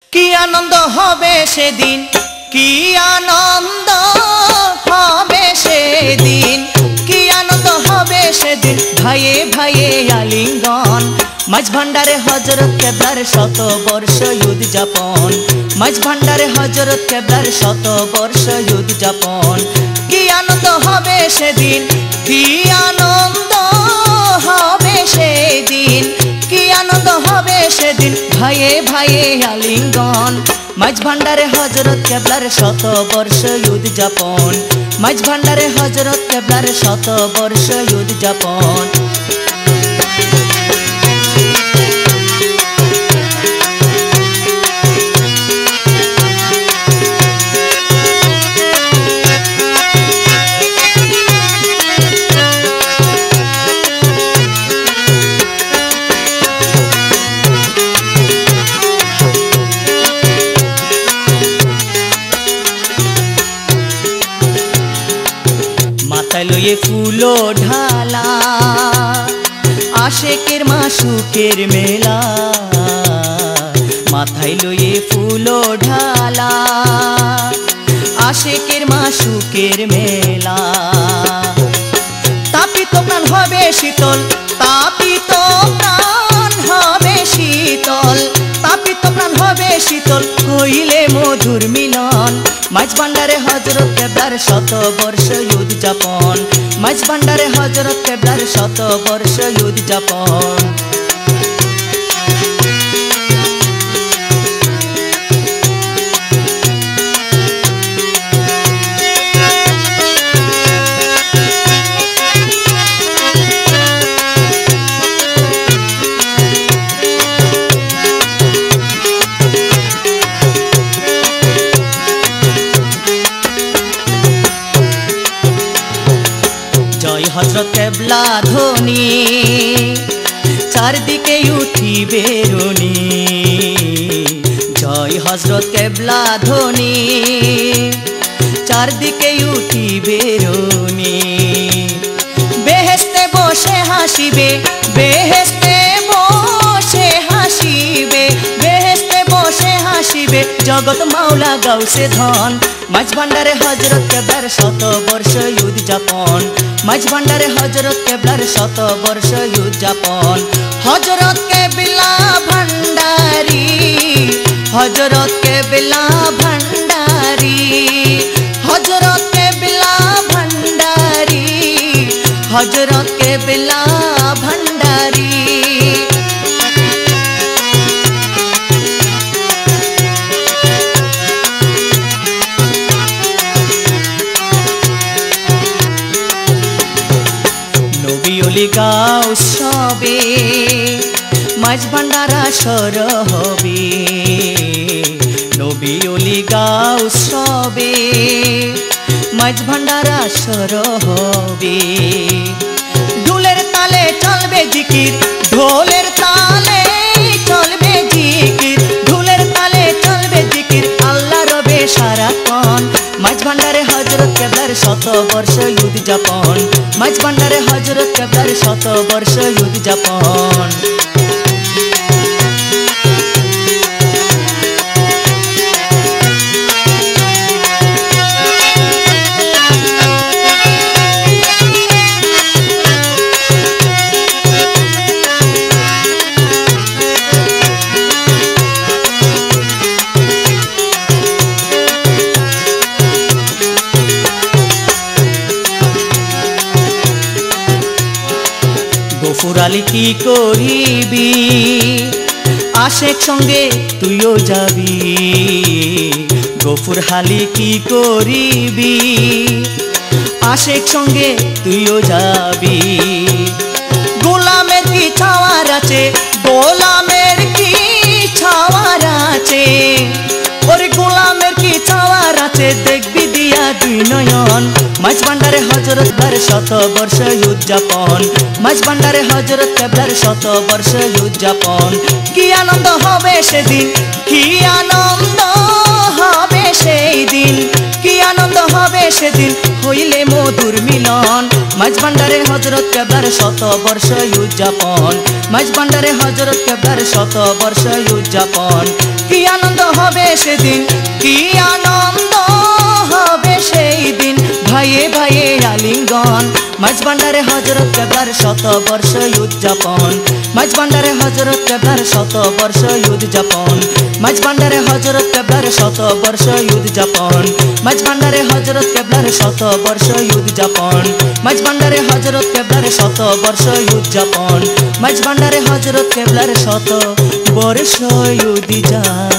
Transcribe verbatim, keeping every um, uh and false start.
কি আনন্দ হবে সেদিন, কি আনন্দ হবে সেদিন, কি আনন্দ হবে সেদিন, ভাইয়ে ভাইয়ে আলিঙ্গন। মাঝ ভান্ডারে হযরত কেবলার শত বর্ষ উদযাপন, মাঝ ভান্ডারে হযরত কেবলার শত বর্ষ উদযাপন। কি আনন্দ হবে সেদিন, কি আনন্দ হবে সেদিন, কি আনন্দ হবে সেদিন, ভাইয়ে ভাইয়ে আলিঙ্গন। মাঝ ভান্ডারে হযরত কেবলার শত বর্ষ উদযাপন, মাঝ ভান্ডারে হযরত কেবলার শত বর্ষ উদযাপন। মাথায় লইয়ে ফুলো ঢালা, আশেকের মাসুকের মেলা। মাথায় লইয়ে ফুলো ঢালা, আশেকের মাসুকের মেলা। তাপিত প্রাণ হবে শীতল, তাপিত প্রাণ হবে শীতল, তাপিত প্রাণ হবে শীতল, হইলে মধুর মিলন। মাঝ ভান্ডারে হযরত কেবলার শত বর্ষ উদযাপন, মাঝ ভান্ডারে হযরত কেবলার শত বর্ষ উদযাপন। জয় হযরত কেবলা ধ্বনি, চারদিকে উঠিবে রনি। জয় হযরত কেবলা ধ্বনি, চারদিকে উঠিবে রনি। বেহেশতে বসে হাসিবে, বেহেশতে বসে হাসিবে, বেহেশতে বসে হাসিবে জগৎ মাওলা গাউসে ধন। মাঝ ভান্ডারে হযরত কেবলার শত বর্ষ উদযাপন, মাঝ ভান্ডারে হযরত কেবলার শত বর্ষ উদযাপন। হযরত কেবলা ভান্ডারী, হযরত কেবলা ভান্ডারী, হযরত কেবলা ভান্ডারী, হযরত কেবলা ভান্ডারী। গাও সবে মাঝ ভান্ডারা সর হবে, নবী ওলি গাও সবে মাঝ ভান্ডারা সর হবে। ঢোলের তালে চলবে জিকির, ঢোলের তালে চলবে জিকির, ঢোলের তালে চলবে জিকির, আল্লাহ রবে সারাক্ষণ। মাঝ ভান্ডারে হযরত কেবলার শত বর্ষ উদযাপন, মাঝ ভান্ডারে হযরত কেবলার শত বর্ষ উদযাপন। গফুর আলী কি করিবি, আশেক সঙ্গে তুইও যাবি। গফুর আলী কি করিবি, আশেক সঙ্গে তুইও যাবি। গোলামের কি ছাওয়ার আছে, গোলামের কি ছাওয়ার আছে, ওরে গোলামের কি ছাওয়ার আছে, দেখবি দিয়া দুই নয়ন। মাঝ ভান্ডারে হযরত কেবলার শত বর্ষ উদযাপন, মাঝ ভান্ডারে হযরত কেবলার শত বর্ষ উদযাপন। কি আনন্দ হবে সেদিন, কি আনন্দ হবে সেই দিন, কি আনন্দ হবে সেদিন, হইলে মধুর মিলন। মাঝ ভান্ডারে হযরত কেবলার শত বর্ষ উদযাপন, মাঝ ভান্ডারে হযরত কেবলার শত বর্ষ উদযাপন। কি আনন্দ হবে সেদিন, কি আনন্দ হবে সেই দিন। ভাইয়ে ভাইয়ে আলিঙ্গন, মাঝ ভান্ডারে হযরত কেবলার শত বর্ষ উদযাপন। মাঝ ভান্ডারে হযরত কেবলার শত বর্ষ উদযাপন। মাঝ ভান্ডারে হযরত কেবলার শত বর্ষ উদযাপন। মাঝ ভান্ডারে হযরত কেবলার শত বর্ষ উদযাপন। মাঝ ভান্ডারে হযরত কেবলার শত বর্ষ উদযাপন। মাঝ ভান্ডারে হযরত কেবলার শত বর্ষ উদযাপন।